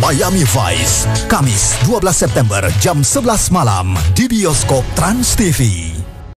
Miami Vice, Kamis 12 September jam 11 malam di bioskop Trans TV.